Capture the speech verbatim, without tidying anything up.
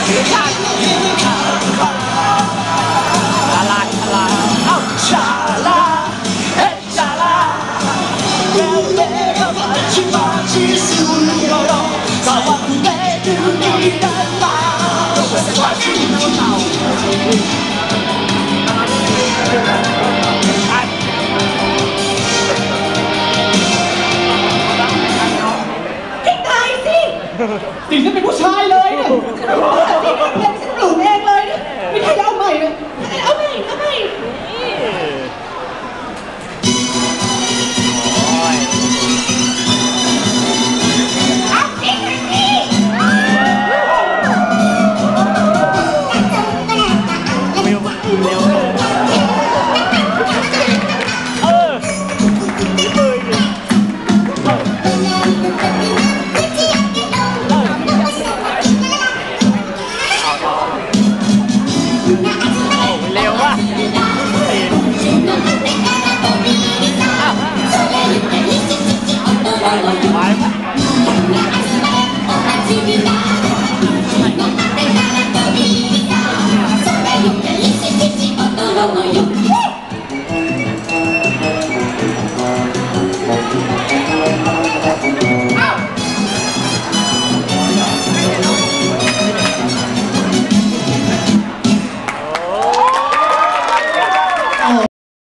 ลาลาชาลาเอ้าชาลาเฮ้ชาลาเร็วเร็วมาชิมาชิสุริโยโรสวัสดีเด็กดีดันมาสวัสดีเต่าสิฉันเป็นผู้ชายเลยเนี่ยสิเป็นเพลงฉันปลูกเองเลยเนี่ยไม่ใช่เอาใหม่เลยเอาใหม่เอาใหม่